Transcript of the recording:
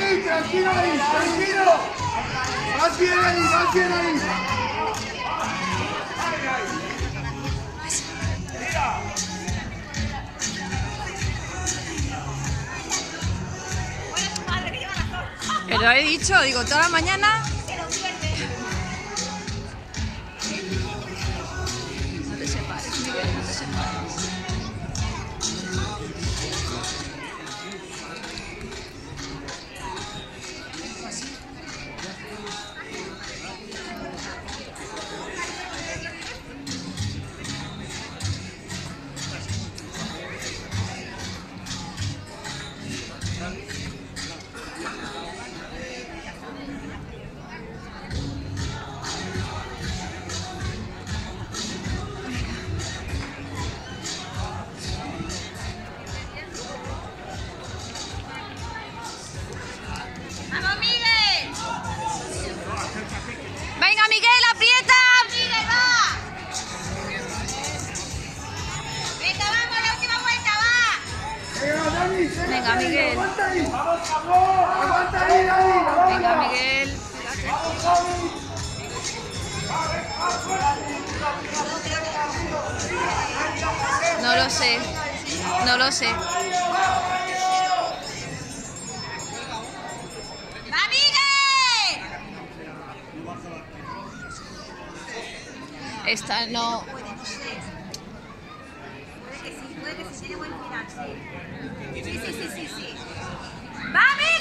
ahí, tranquilo ahí, tranquilo. Vas bien ahí, vas bien ahí. Pero lo he dicho, digo, toda la mañana. No te separes, Miguel, no te separes. ¡Vamos, Miguel! ¡Venga, Miguel, aprieta! ¡Miguel, va! ¡Venga, vamos, la última vuelta, va! Venga, Dani, Venga, Miguel. aguanta ahí. Aguanta ahí, Dani. Venga, Miguel. No lo sé. No lo sé. ¡Va, Miguel! Esta no. Puede que sí, tiene buen final, sí. Sí. ¡Va, Miguel!